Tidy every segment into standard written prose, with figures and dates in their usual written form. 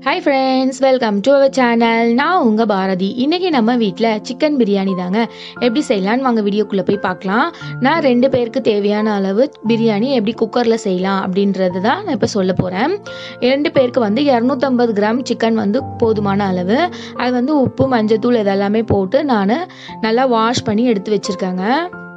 Hi friends, welcome to our channel. நான் உங்க பாரதி. இன்னைக்கு நம்ம வீட்ல சிக்கன் பிரியாணி தாங்க. எப்படி செய்யலாம்னு வாங்க வீடியோக்குள்ள போய் பார்க்கலாம். நான் 2 பேருக்கு தேவையான அளவு பிரியாணி எப்படி குக்கர்ல செய்யலாம் அப்படின்றது தான் நான் இப்ப சொல்ல போறேன். 2 பேருக்கு வந்து 250 கிராம் சிக்கன் வந்து போதுமான அளவு. அது வந்து உப்பு, மஞ்சள் தூள் இதெல்லாமே போட்டு நான் நல்லா வாஷ் பண்ணி எடுத்து வச்சிருக்கேங்க.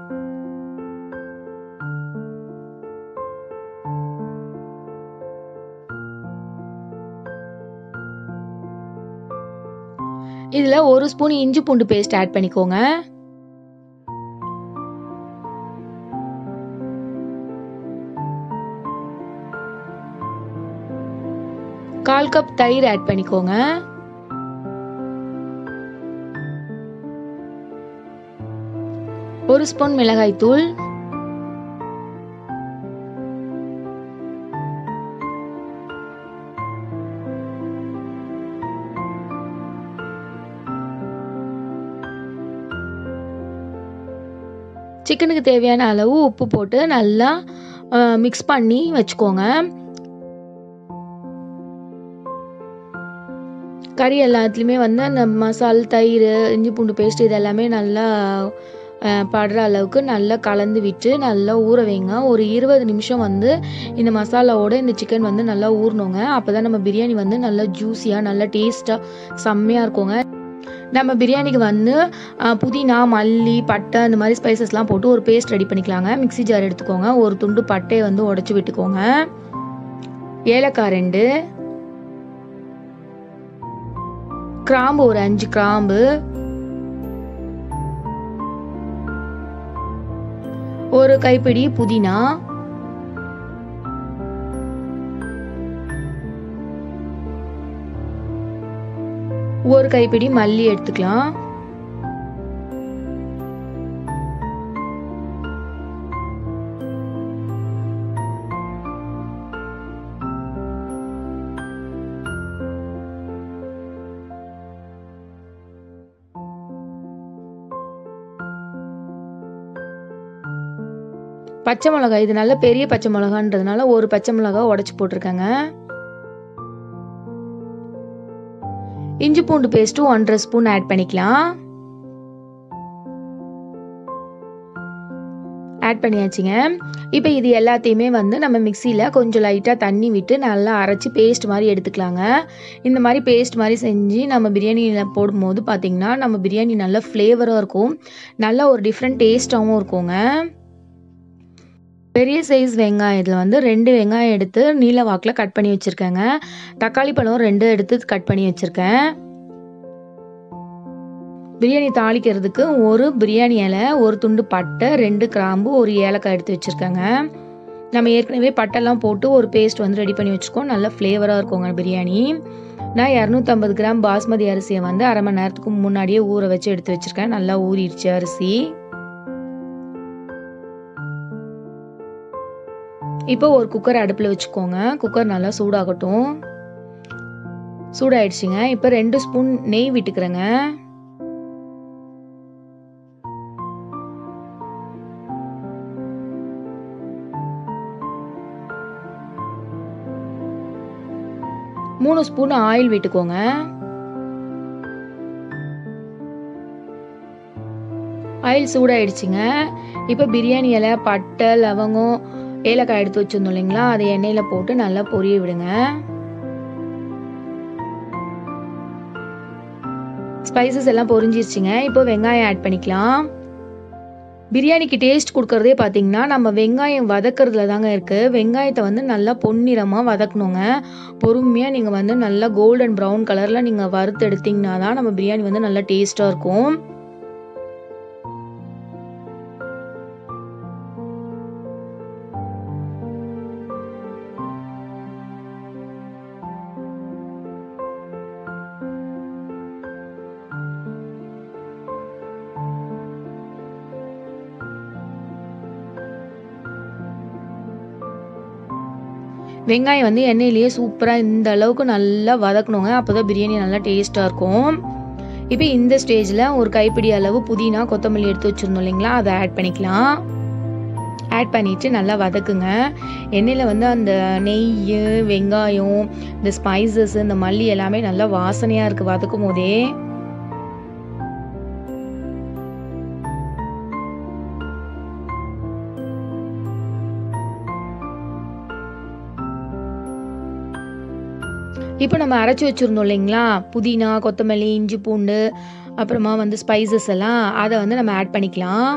இதுல 1 ஸ்பூன் இஞ்சி பூண்டு பேஸ்ட் ஆட் பண்ணிக்கோங்க. கால் கப் தயிர் ஆட் பண்ணிக்கோங்க. ஒரு ஸ்பூன் மிளகாய் தூள், சிக்கனுக்கு தேவையான அளவு உப்பு போட்டு நல்லா மிக்ஸ் பண்ணி வச்சுக்கோங்க. கறி எல்லாத்துலேயுமே வந்து அந்த மசால், தயிர், இஞ்சி பூண்டு பேஸ்ட் இதெல்லாமே நல்லா படுற அளவுக்கு நல்லா கலந்து விட்டு நல்லா ஊற வைங்க. ஒரு 20 நிமிஷம் வந்து இந்த மசாலாவோட இந்த சிக்கன் வந்து நல்லா ஊறணுங்க. அப்போ தான் நம்ம பிரியாணி வந்து நல்லா ஜூஸியாக நல்லா டேஸ்ட்டாக செம்மையாக இருக்குங்க. நம்ம பிரியாணிக்கு வந்து புதினா, மல்லி, பட்டை இந்த மாதிரி ஸ்பைசஸ்லாம் போட்டு ஒரு பேஸ்ட் ரெடி பண்ணிக்கலாங்க. மிக்ஸி ஜார் எடுத்துக்கோங்க. ஒரு துண்டு பட்டையை வந்து உடைச்சி விட்டுக்கோங்க. ஏலக்காய் 2, கிராம்பு ஒரு 5 கிராம்பு, ஒரு கைப்பிடி புதினா, ஒரு கைப்பிடி மல்லி எடுத்துக்கலாம். பச்சை மிளகாய், இது நல்ல பெரிய பச்சை மிளகான்றதுனால ஒரு பச்சை மிளகாய் உடைச்சு போட்டிருக்கேங்க. இஞ்சி பூண்டு பேஸ்ட் 1.5 ஸ்பூன் ஆட் பண்ணிக்கலாம். ஆட் பண்ணியாச்சுங்க. இப்போ இது எல்லாத்தையுமே வந்து நம்ம மிக்சியில் கொஞ்சம் லைட்டாக தண்ணி விட்டு நல்லா அரைச்சி பேஸ்ட் மாதிரி எடுத்துக்கலாங்க. இந்த மாதிரி பேஸ்ட் மாதிரி செஞ்சு நம்ம பிரியாணியில் போடும்போது பார்த்திங்கன்னா நம்ம பிரியாணி நல்ல ஃப்ளேவராக இருக்கும், நல்ல ஒரு டிஃப்ரெண்ட் டேஸ்ட்டாகவும் இருக்குங்க. பெரிய சைஸ் வெங்காயத்தில் வந்து 2 வெங்காயம் எடுத்து நீல வாக்கில் கட் பண்ணி வச்சுருக்கேங்க. தக்காளி பழம் 2 எடுத்து கட் பண்ணி வச்சுருக்கேன். பிரியாணி தாளிக்கிறதுக்கு ஒரு பிரியாணி இலை, ஒரு துண்டு பட்டை, 2 கிராம்பு, ஒரு ஏலக்காய் எடுத்து வச்சுருக்கேங்க. நம்ம ஏற்கனவே பட்டைலாம் போட்டு ஒரு பேஸ்ட் வந்து ரெடி பண்ணி வச்சுருக்கோம். நல்ல ஃப்ளேவராக இருக்குங்க பிரியாணி. நான் 250 கிராம் பாஸ்மதி அரிசியை வந்து அரை மணி நேரத்துக்கு முன்னாடியே ஊற வச்சு எடுத்து வச்சுருக்கேன். நல்லா ஊறிடுச்சு அரிசி. இப்போ ஒரு குக்கர் அடுப்பில் வச்சுக்கோங்க. குக்கர் நல்லா சூடாகட்டும். சூடாயிடுச்சுங்க. இப்போ 2 ஸ்பூன் நெய் விட்டுக்கிறேங்க. மூணு ஸ்பூன் ஆயில் விட்டுக்கோங்க. ஆயில் சூடாயிடுச்சுங்க. இப்போ பிரியாணி இலை, பட்டை, லவங்கம், ஏலக்காய் எடுத்து வச்சிருந்தோம் இல்லைங்களா, அதை எண்ணெயில் போட்டு நல்லா பொரிய விடுங்க. ஸ்பைசஸ் எல்லாம் பொரிஞ்சிருச்சுங்க. இப்போ வெங்காயம் ஆட் பண்ணிக்கலாம். பிரியாணிக்கு டேஸ்ட் கொடுக்கறதே பார்த்தீங்கன்னா நம்ம வெங்காயம் வதக்கிறதுல தாங்க இருக்குது. வெங்காயத்தை வந்து நல்லா பொன்னிறமாக வதக்கணுங்க. பொறுமையாக நீங்கள் வந்து நல்லா கோல்டன் ப்ரௌன் கலரில் நீங்கள் வறுத்து எடுத்தீங்கன்னா தான் நம்ம பிரியாணி வந்து நல்லா டேஸ்ட்டாக இருக்கும். வெங்காயம் வந்து எண்ணெயிலேயே சூப்பராக இந்த அளவுக்கு நல்லா வதக்கணுங்க. அப்போ தான் பிரியாணி நல்லா டேஸ்ட்டாக இருக்கும். இப்போ இந்த ஸ்டேஜில் ஒரு கைப்பிடி அளவு புதினா, கொத்தமல்லி எடுத்து வச்சுருந்தோம் இல்லைங்களா, அதை ஆட் பண்ணிக்கலாம். ஆட் பண்ணிவிட்டு நல்லா வதக்குங்க. எண்ணெயில் வந்து அந்த நெய், வெங்காயம், இந்த ஸ்பைசஸ், இந்த மல்லி எல்லாமே நல்லா வாசனையாக இருக்குது வதக்கும் போதே. இப்போ நம்ம அரைச்சி வச்சுருந்தோம் இல்லைங்களா, புதினா, கொத்தமல்லி, இஞ்சி பூண்டு, அப்புறமா வந்து ஸ்பைசஸ் எல்லாம், அதை வந்து நம்ம ஆட் பண்ணிக்கலாம்.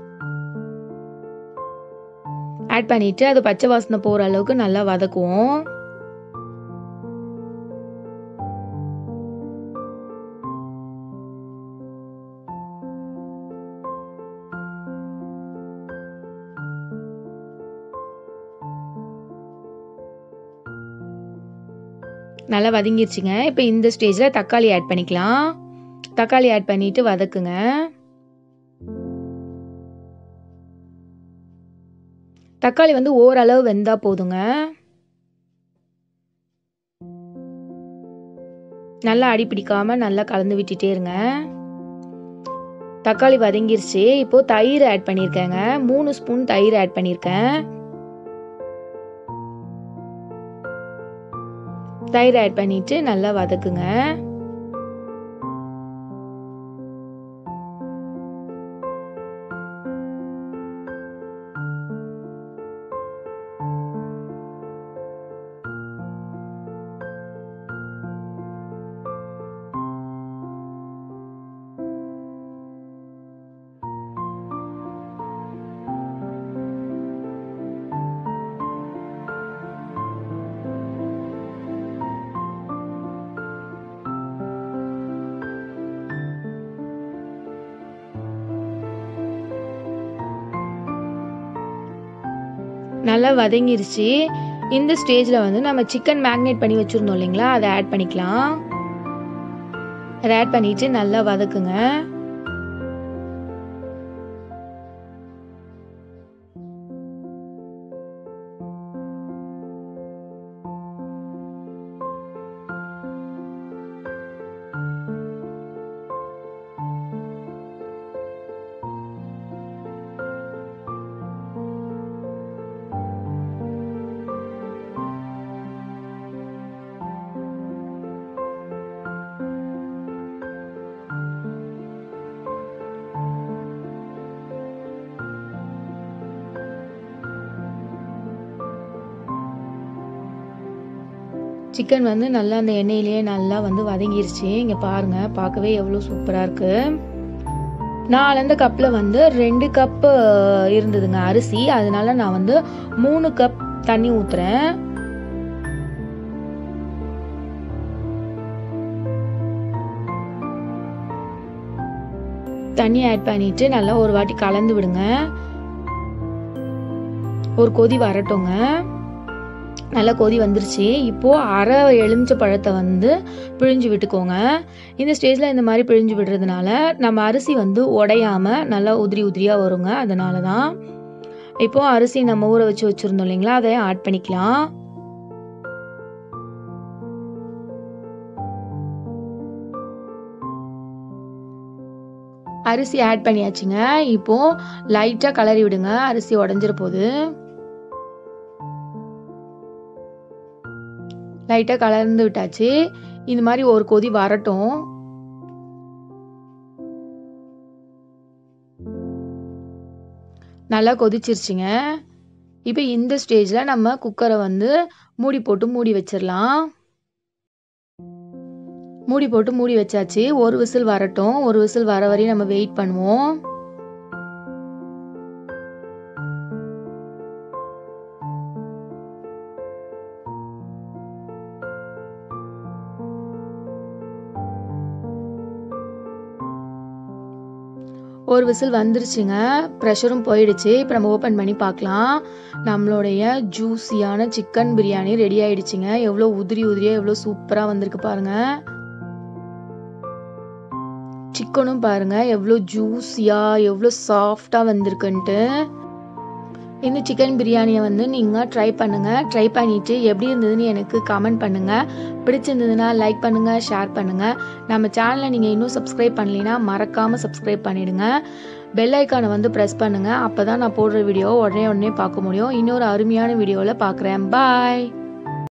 ஆட் பண்ணிவிட்டு அது பச்சை வாசனை போகிற அளவுக்கு நல்லா வதக்குவோம். நல்லா வதங்கிருச்சுங்க. இப்போ இந்த ஸ்டேஜில் தக்காளி ஆட் பண்ணிக்கலாம். தக்காளி ஆட் பண்ணிட்டு வதக்குங்க. தக்காளி வந்து ஓரளவு வெந்தா போதுங்க. நல்லா அடி பிடிக்காம நல்லா கலந்து விட்டுட்டே இருங்க. தக்காளி வதங்கிருச்சு. இப்போ தயிர் ஆட் பண்ணியிருக்கேங்க. 3 ஸ்பூன் தயிர் ஆட் பண்ணியிருக்கேன். தயிர் ஆட் பண்ணிட்டு நல்லா வதக்குங்க. நல்லா வதங்கிருச்சு. இந்த ஸ்டேஜில் வந்து நம்ம சிக்கன் மேக்னேட் பண்ணி வச்சுருந்தோம் இல்லைங்களா, அதை ஆட் பண்ணிக்கலாம். அதை ஆட் பண்ணிட்டு நல்லா வதக்குங்க. சிக்கன் வந்து நல்லா அந்த எண்ணெயிலேயே நல்லா வந்து வதங்கிருச்சு. இங்கே பாருங்கள், பார்க்கவே எவ்வளோ சூப்பராக இருக்குது. நான் அளந்த கப்பில் வந்து 2 கப்பு இருந்ததுங்க அரிசி. அதனால நான் வந்து 3 கப் தண்ணி ஊற்றுறேன். தண்ணி ஆட் பண்ணிட்டு நல்லா ஒரு வாட்டி கலந்து விடுங்க. ஒரு கொதி வரட்டுங்க. நல்லா கொதி வந்துருச்சு. இப்போது அரை எலுமிச்சை பழத்தை வந்து பிழிஞ்சு விட்டுக்கோங்க. இந்த ஸ்டேஜில் இந்த மாதிரி பிழிஞ்சு விடுறதுனால நம்ம அரிசி வந்து உடையாமல் நல்லா உதிரி உதிரியாக வருங்க. அதனால தான். இப்போது அரிசி நம்ம ஊற வச்சு வச்சுருந்தோம் இல்லைங்களா, அதை ஆட் பண்ணிக்கலாம். அரிசி ஆட் பண்ணியாச்சுங்க. இப்போது லைட்டாக கலரி விடுங்க. அரிசி உடஞ்சிர போகுது. லைட்டாக கலந்து விட்டாச்சு. இந்த மாதிரி ஒரு கொதி வரட்டும். நல்லா கொதிச்சிருச்சுங்க. இப்போ இந்த ஸ்டேஜில் நம்ம குக்கரை வந்து மூடி போட்டு மூடி வச்சிடலாம். மூடி போட்டு மூடி வச்சாச்சு. ஒரு விசில் வரட்டும். ஒரு விசில் வர வரையும் நம்ம வெயிட் பண்ணுவோம். ஒரு விசில் வந்துருச்சுங்க. ப்ரெஷரும் போயிடுச்சு. இப்போ நம்ம ஓப்பன் பண்ணி பார்க்கலாம். நம்மளுடைய ஜூஸியான சிக்கன் பிரியாணி ரெடி ஆயிடுச்சுங்க. எவ்வளோ உதிரி உதிரியாக எவ்வளோ சூப்பராக வந்திருக்கு பாருங்கள். சிக்கனும் பாருங்கள் எவ்வளோ ஜூஸியாக எவ்வளோ சாஃப்டாக வந்திருக்குன்ட்டு. இந்த சிக்கன் பிரியாணியை வந்து நீங்கள் ட்ரை பண்ணுங்கள். ட்ரை பண்ணிவிட்டு எப்படி இருந்ததுன்னு எனக்கு கமெண்ட் பண்ணுங்கள். பிடிச்சிருந்ததுன்னா லைக் பண்ணுங்கள், ஷேர் பண்ணுங்கள். நம்ம சேனலை நீங்கள் இன்னும் சப்ஸ்கிரைப் பண்ணலைன்னா மறக்காமல் சப்ஸ்கிரைப் பண்ணிவிடுங்க. பெல் ஐக்கானை வந்து ப்ரெஸ் பண்ணுங்கள். அப்போ தான் நான் போடுற வீடியோ உடனே பார்க்க முடியும். இன்னொரு அருமையான வீடியோவில் பார்க்குறேன். பாய்.